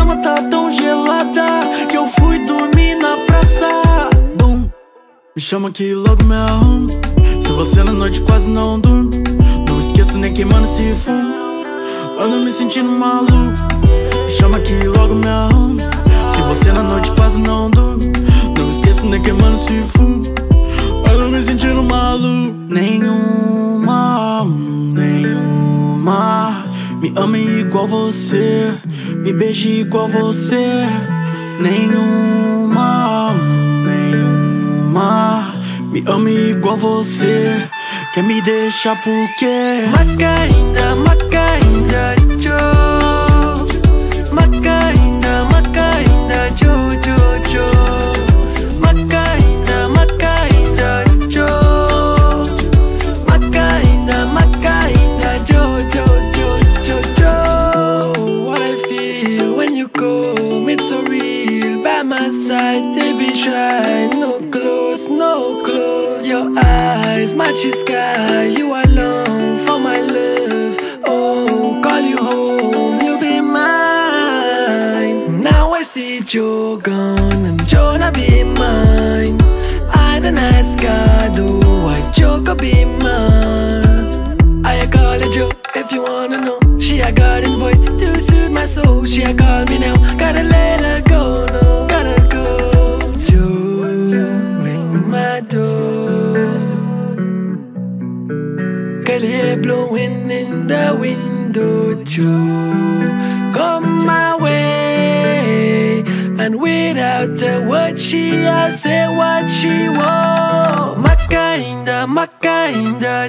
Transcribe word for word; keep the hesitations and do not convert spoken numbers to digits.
cama tá tão gelada que eu fui dormir na praça. Bum. Me chama que logo me arrumo. Se você na noite quase não durmo. Não esqueço nem queimando esse fumo. Ando me sentindo maluco. Me chama que logo me arrumo. Se você na noite quase não durmo. Não esqueço nem queimando esse fumo. Ando me sentindo maluco. Nenhuma, nenhuma me ame igual você, me beije igual você. Nenhuma, nenhuma me ame igual você. Quer me deixar por quê? Macainda, macainda, jo. Macainda, macainda, jo, jo, jo. Macainda, macainda, jo. Macainda, macainda, jo, jo, jo, jo, jo. What I feel when you come, it's so real. By my side, they be shy. No clothes, no clothes. Your eyes match the sky. You are long for my love. Oh, call you home, you be mine. Now I see Joe gone and Jonah be mine. I the nice God, oh, I Joe could be mine. I call it Joe if you wanna know. She a garden boy to suit my soul. She a call me now, gotta let her go, no, gotta go. Joe, ring my door. Kelly blowing in the window, Joe, come my way. And without a word, she a say what she want. Macainda, macainda,